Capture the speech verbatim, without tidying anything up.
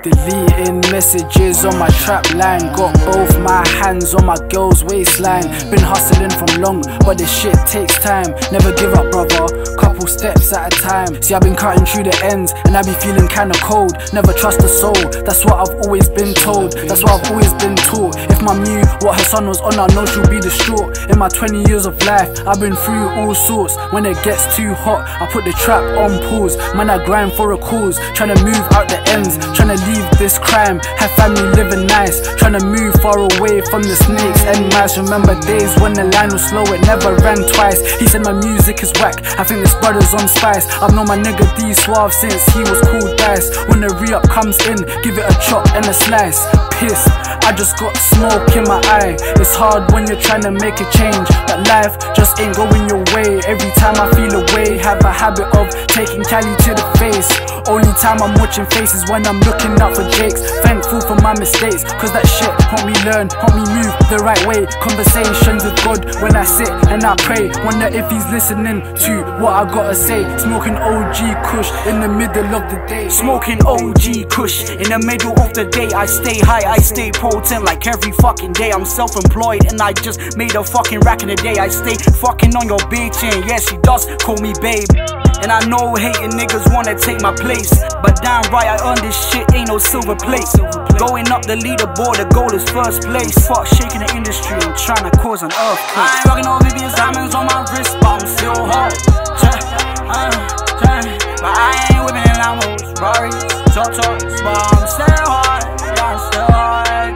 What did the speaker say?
Deleting messages on my trap line. Got both my hands on my girl's waistline. Been hustling from long, but this shit takes time. Never give up, brother, couple steps at a time. See, I've been cutting through the ends, and I be feeling kinda cold. Never trust a soul, that's what I've always been told. That's what I've always been taught. If mum knew what her son was on, I know she'll be distraught. In my twenty years of life, I've been through all sorts. When it gets too hot, I put the trap on pause. Man, I grind for a cause, tryna move out the ends, tryna leave this crime, have family living nice, tryna move far away from the snakes and mice. Remember days when the line was slow, it never ran twice. He said my music is whack, I think this brother's on spice. I've known my nigga D Suave since he was cool dice. When the re-up comes in, give it a chop and a slice. Pissed, I just got smoke in my eye. It's hard when you're trying to make a change, but life just ain't going your way. Every time I feel away, have a habit of taking Cali to the face. Only time I'm watching faces when I'm looking out for Jakes. Thankful for my mistakes, cause that shit helped me learn, helped me move the right way. Conversations with God when I sit and I pray. Wonder if he's listening to what I gotta say. Smoking O G Kush in the middle of the day. Smoking O G Kush in the middle of the day. I stay high, I stay potent like every fucking day. I'm self-employed and I just made a fucking rack in the day. I stay fucking on your bitch and yeah, she does call me babe. And I know hating niggas wanna take my place, but damn right I earned this shit, ain't no silver plate. Going up the leaderboard, the goal is first place. Fuck shaking the industry and trying to cause an earthquake. I ain't rocking no Vivian's diamonds on my wrist, but I'm still hard. But I ain't whipping in Lambos, Ferraris, Totos, but I'm still hard, yeah, I'm still hard.